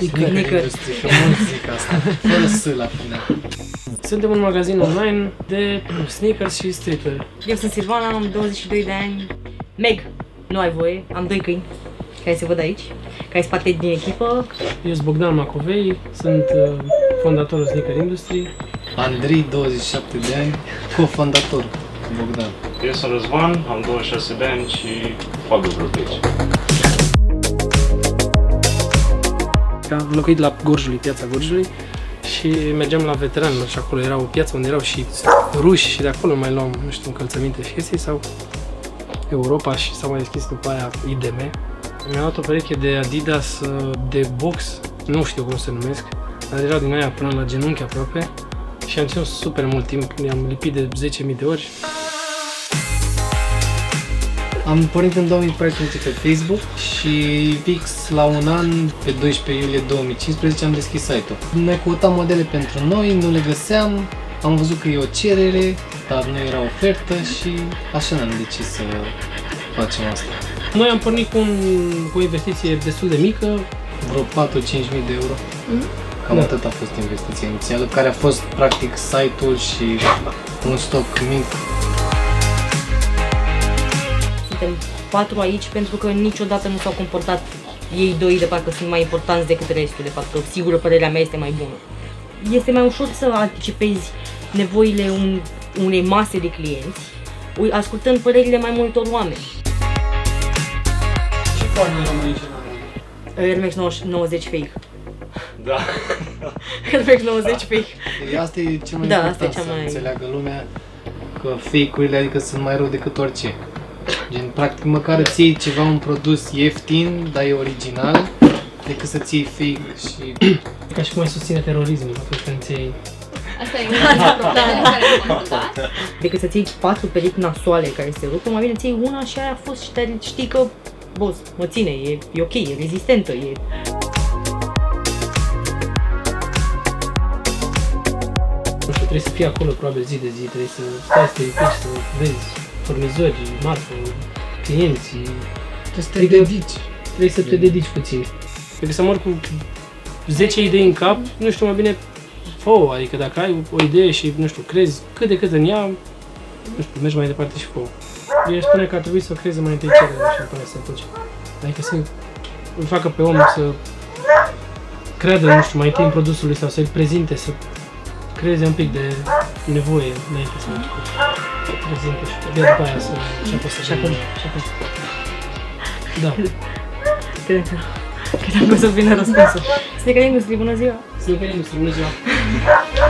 Sneaker Industry, că mulți zic asta, fără S la final. Suntem un magazin online de sneakers și streetwear. Eu sunt Silvana, am 22 de ani. Meg, nu ai voie, am 2 câini care se văd aici, care sunt parte din echipă. Eu sunt Bogdan Macovei, sunt fondatorul Sneaker Industry. Andrei, 27 de ani, cofondator cu Bogdan. Eu sunt Răzvan, am 26 de ani și fac lucruri pe aici. Am locuit la Gorjului, piața Gorjului, și mergeam la Veteran și acolo era o piață unde erau și ruși și de acolo mai luam, nu știu, încălțăminte și chestii, sau Europa, și s-a mai deschis după aia IDM. Mi-am luat o pereche de Adidas de box, nu știu cum se numesc, dar erau din aia până la genunchi aproape și am ținut super mult timp, i-am lipit de 10.000 de ori. Am pornit în 2014 pe Facebook și fix la un an, pe 12 iulie 2015, am deschis site-ul. Mai căutam modele pentru noi, nu le găseam, am văzut că e o cerere, dar nu era ofertă și așa ne-am decis să facem asta. Noi am pornit cu o investiție destul de mică, Vreo 4-5.000 de euro. Cam atât a fost investiția inițială, care a fost practic site-ul și un stoc mic. Suntem 4 aici pentru că niciodată nu s-au comportat ei doi de parcă sunt mai importanți decât restul, de fapt, că sigură părerea mea este mai bună. Este mai ușor să anticipezi nevoile unei mase de clienți, ascultând părerile mai multor oameni. Ce foarte români ce Air Max 90 fake. Da. Air Max 90 fake. Asta e cel mai Da, important, asta e cea să mai... înțeleagă lumea că fake-urile adică sunt mai rău decât orice. Gen, practic, măcar îți iei ceva, un produs ieftin, dar e original, decât să-ți iei fake și... E ca și cum ai susține terorismul atunci când ți iei. Asta e una problemele care m-am întâmplat. Decât să-ți iei 4 perechi nasoale care se rupă, mai bine ți iei una și aia a fost și știi că, boss, mă ține, e ok, e rezistentă, e... Nu știu, trebuie să fii acolo probabil zi de zi, trebuie să stai să te ridici, să vezi furnizori, marfă, clienți. Trebuie să te dedici. Trebuie să te dedici puțin. Trebuie să mor cu 10 idei în cap, nu știu, mai bine fă-o, adică dacă ai o idee și, nu știu, crezi cât de cât în ea, nu știu, mergi mai departe și fă-o. Eu spune că ar trebui să o creeze mai întâi cererea și apoi să apuci. Adică să îl facă pe om să creadă, nu știu, mai întâi în produsul lui sau să-l prezinte, să creeze un pic de nevoie înainte să faci cu prezinte și după aia să înceapă să... Și acum. Da. Cred că am văzut bine răspunsul. Sneaker Industry, bună ziua! Sneaker Industry, bună ziua!